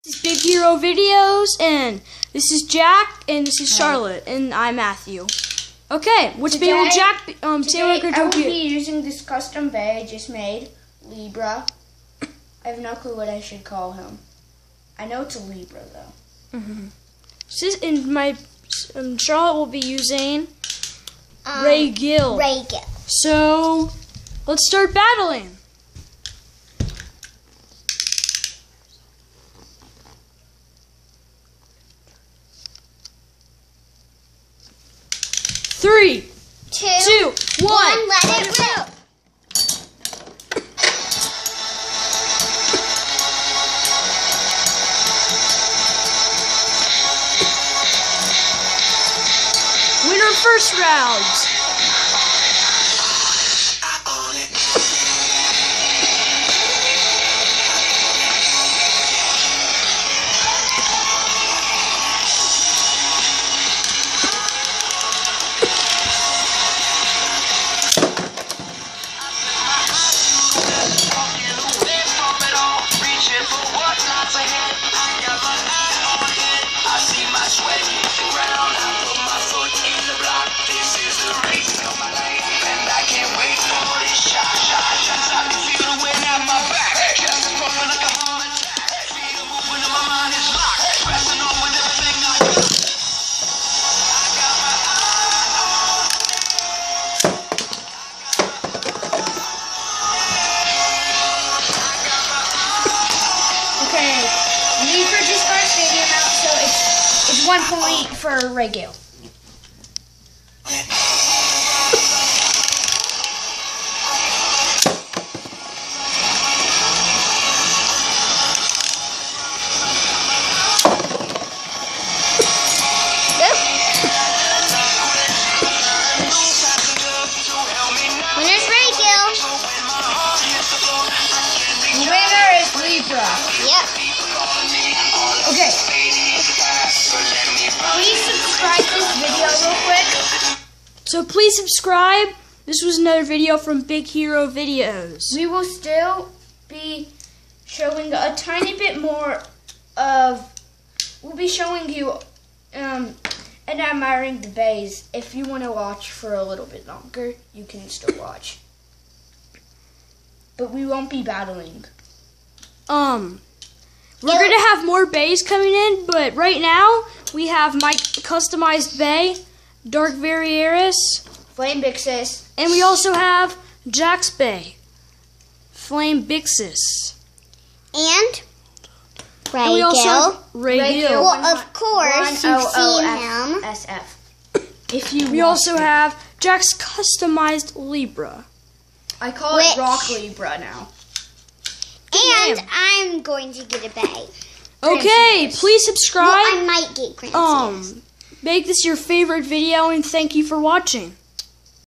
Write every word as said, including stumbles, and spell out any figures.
This is Big Hero Videos, and this is Jack, and this is Charlotte, and I'm Matthew. Okay, which today, bay will Jack be, um, today I will be using this custom bay I just made, Libra. I have no clue what I should call him. I know it's a Libra, though. Mm-hmm. So, and my um, Charlotte will be using um, Ray Gill. Ray Gill. So, let's start battling. Three, two, two, one, one let it rip. Winner first round. One point for Ray Gill. Winner's Ray Gill. Winner is Libra. Yep. Okay. Please subscribe this video real quick. So please subscribe. This was another video from Big Hero Videos. We will still be showing a tiny bit more of, we'll be showing you um, and admiring the bays. If you want to watch for a little bit longer, you can still watch. But we won't be battling. Um, we're going to have more bays coming in, but right now we have my customized bay, Dark Varieris, Flame Bixis, and we also have Jack's bay, Flame Bixis. And Ray and we also Gill. have Ray, Ray Gill. Gill. Well, of course, you've seen him. S F. If you We want also to. have Jack's customized Libra. I call Which- it Rock Libra now. And name. I'm going to get a bay. Okay, please subscribe. Well, I might get Grand um, make this your favorite video, and thank you for watching.